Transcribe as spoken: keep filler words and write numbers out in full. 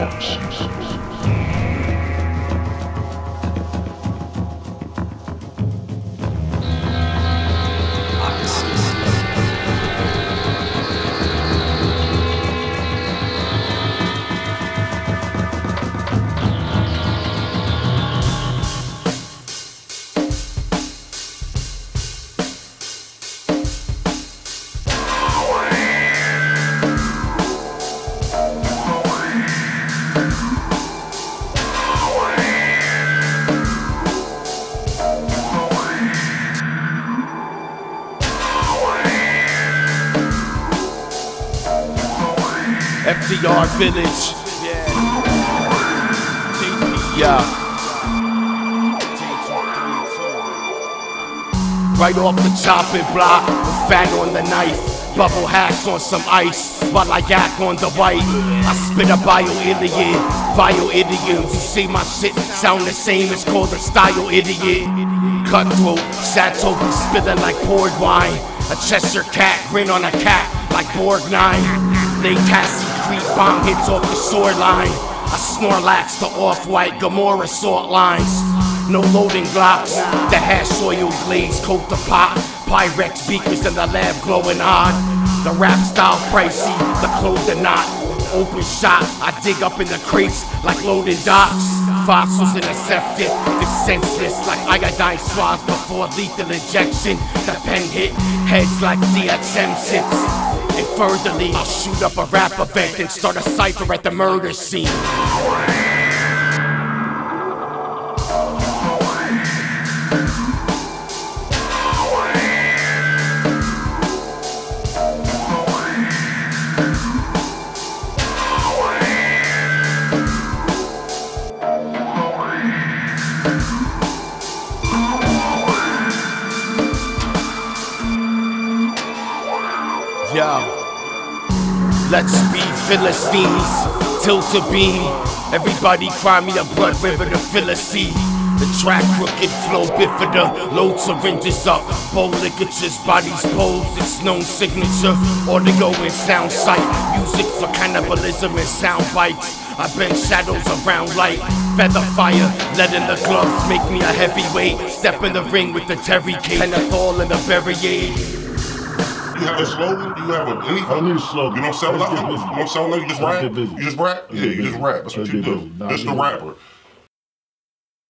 F D R Village. Yeah. Right off the chopping block, with fat on the knife, bubble hacks on some ice, while I yak on the white. I spit a bio-idiot, bio-idioms. You see my shit sound the same, it's called a style idiot. Cutthroat, Chateau be spilling like poured wine. A Cheshire cat, grin on a cat like Borg nine. They Cassie Creek bomb hits off the sword line. I Snorlax the off-white Gamora sort lines. No loading glocks, the hash oil glaze coat the pot. Pyrex beakers in the lab glowing odd. The rap style pricey, the clothing not. Open shot, I dig up in the crates like loading docks. Fossils intercepted, it's senseless like iodine swabs before lethal injection. The pen hit, heads like D X M sips. And furtherly, I'll shoot up a rap event and start a cipher at the murder scene. Yo, let's be Philistines, tilt a beam. Everybody cry me a blood river to Philistine. The track crooked flow bifida, load syringes up, bowl ligatures, bodies posed, it's known signature. Audio and sound sight, music for cannibalism and sound bites. I bend shadows around light, feather fire, lead in the gloves, make me a heavyweight. Step in the ring with the Terry K, Penethol in the Berrier. You have a slogan? You have a anything? I need a slogan. You don't sell nothing? You don't sell nothing? You just rap? You just rap? Yeah, you just rap. That's what you do. Just a rapper.